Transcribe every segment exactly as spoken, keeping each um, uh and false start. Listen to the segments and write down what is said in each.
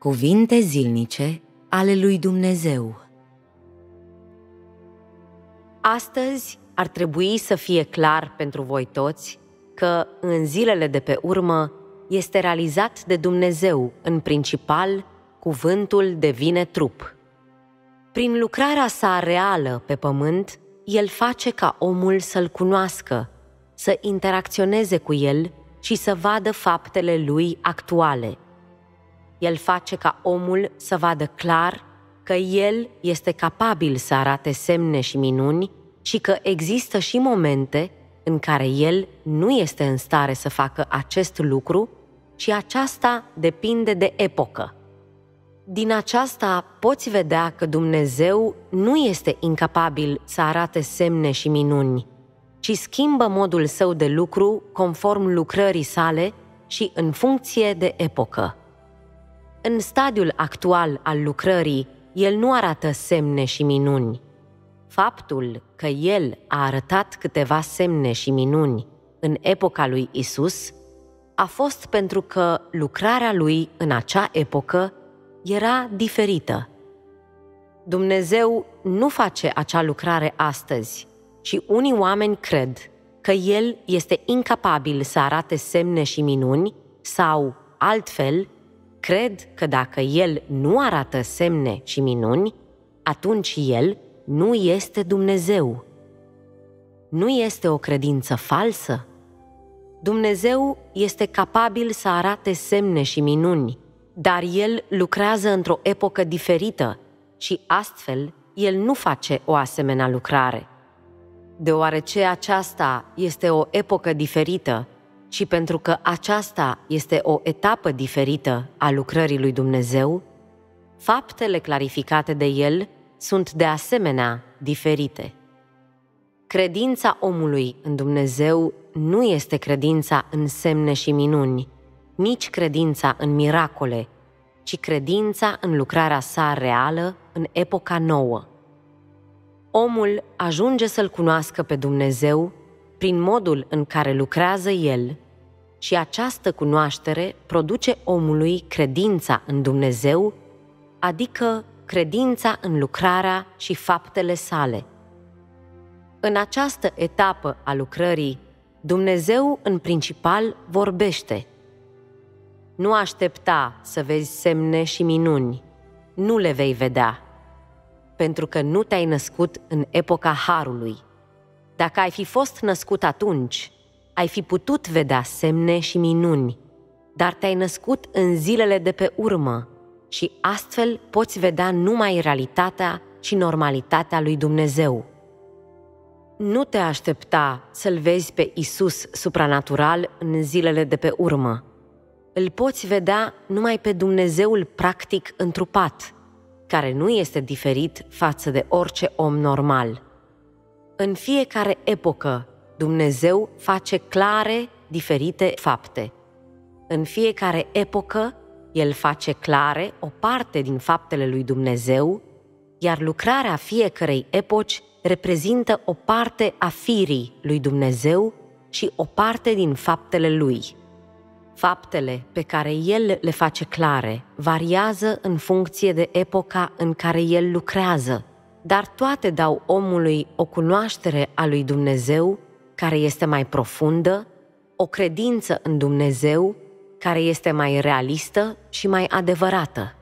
Cuvinte zilnice ale lui Dumnezeu. Astăzi ar trebui să fie clar pentru voi toți că în zilele de pe urmă este realizat de Dumnezeu, în principal, cuvântul devine trup. Prin lucrarea sa reală pe pământ, El face ca omul să-L cunoască, să interacționeze cu El și să vadă faptele Lui actuale. El face ca omul să vadă clar că El este capabil să arate semne și minuni și că există și momente în care El nu este în stare să facă acest lucru și aceasta depinde de epocă. Din aceasta poți vedea că Dumnezeu nu este incapabil să arate semne și minuni, ci schimbă modul său de lucru conform lucrării sale și în funcție de epocă. În stadiul actual al lucrării, El nu arată semne și minuni. Faptul că El a arătat câteva semne și minuni în epoca lui Isus a fost pentru că lucrarea Lui în acea epocă era diferită. Dumnezeu nu face acea lucrare astăzi și unii oameni cred că El este incapabil să arate semne și minuni sau, altfel, cred că dacă El nu arată semne și minuni, atunci El nu este Dumnezeu. Nu este o credință falsă? Dumnezeu este capabil să arate semne și minuni, dar El lucrează într-o epocă diferită și astfel El nu face o asemenea lucrare. Deoarece aceasta este o epocă diferită și pentru că aceasta este o etapă diferită a lucrării lui Dumnezeu, faptele clarificate de El sunt de asemenea diferite. Credința omului în Dumnezeu nu este credința în semne și minuni, nici credința în miracole, ci credința în lucrarea sa reală în epoca nouă. Omul ajunge să-L cunoască pe Dumnezeu prin modul în care lucrează El și această cunoaștere produce omului credința în Dumnezeu, adică credința în lucrarea și faptele sale. În această etapă a lucrării, Dumnezeu în principal vorbește. Nu aștepta să vezi semne și minuni, nu le vei vedea, pentru că nu te-ai născut în epoca Harului. Dacă ai fi fost născut atunci, ai fi putut vedea semne și minuni, dar te-ai născut în zilele de pe urmă și astfel poți vedea numai realitatea și normalitatea lui Dumnezeu. Nu te aștepta să-L vezi pe Isus supranatural în zilele de pe urmă. Îl poți vedea numai pe Dumnezeul practic întrupat, care nu este diferit față de orice om normal. În fiecare epocă, Dumnezeu face clare diferite fapte. În fiecare epocă, El face clare o parte din faptele lui Dumnezeu, iar lucrarea fiecărei epoci reprezintă o parte a firii lui Dumnezeu și o parte din faptele Lui. Faptele pe care El le face clare variază în funcție de epoca în care El lucrează, dar toate dau omului o cunoaștere a lui Dumnezeu care este mai profundă, o credință în Dumnezeu care este mai realistă și mai adevărată.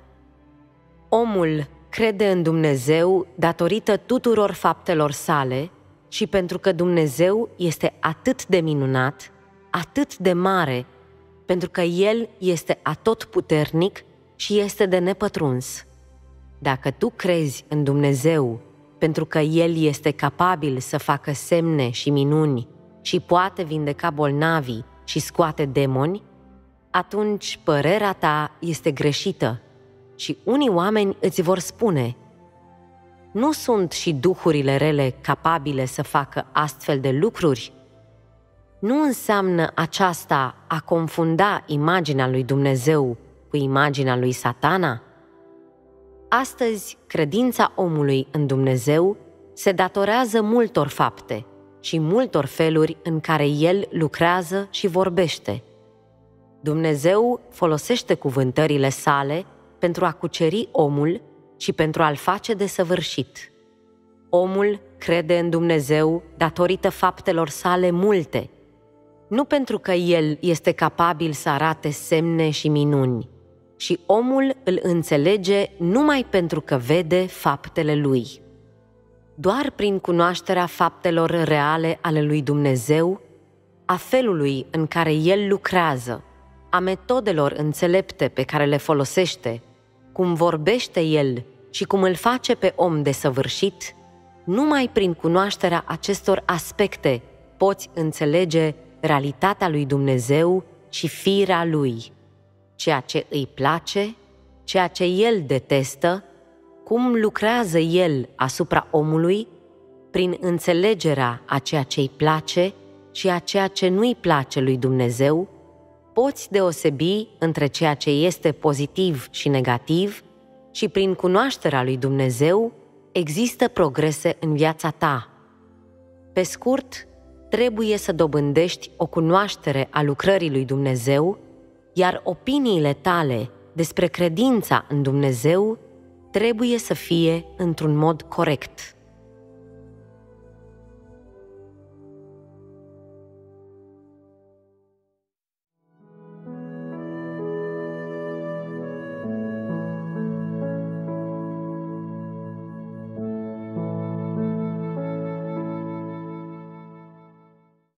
Omul crede în Dumnezeu datorită tuturor faptelor sale și pentru că Dumnezeu este atât de minunat, atât de mare, pentru că El este atotputernic și este de nepătruns. Dacă tu crezi în Dumnezeu pentru că El este capabil să facă semne și minuni și poate vindeca bolnavii și scoate demoni, atunci părerea ta este greșită și unii oameni îți vor spune: nu sunt și duhurile rele capabile să facă astfel de lucruri? Nu înseamnă aceasta a confunda imaginea lui Dumnezeu cu imaginea lui Satana? Astăzi, credința omului în Dumnezeu se datorează multor fapte și multor feluri în care El lucrează și vorbește. Dumnezeu folosește cuvântările sale pentru a cuceri omul și pentru a-l face desăvârșit. Omul crede în Dumnezeu datorită faptelor sale multe, nu pentru că el este capabil să arate semne și minuni, și omul îl înțelege numai pentru că vede faptele lui. Doar prin cunoașterea faptelor reale ale lui Dumnezeu, a felului în care el lucrează, a metodelor înțelepte pe care le folosește, cum vorbește el și cum îl face pe om desăvârșit, numai prin cunoașterea acestor aspecte poți înțelege realitatea lui Dumnezeu și firea lui, ceea ce îi place, ceea ce el detestă, cum lucrează el asupra omului, prin înțelegerea a ceea ce îi place și a ceea ce nu-i place lui Dumnezeu, poți deosebi între ceea ce este pozitiv și negativ și prin cunoașterea lui Dumnezeu există progrese în viața ta. Pe scurt, trebuie să dobândești o cunoaștere a lucrării lui Dumnezeu, iar opiniile tale despre credința în Dumnezeu trebuie să fie într-un mod corect.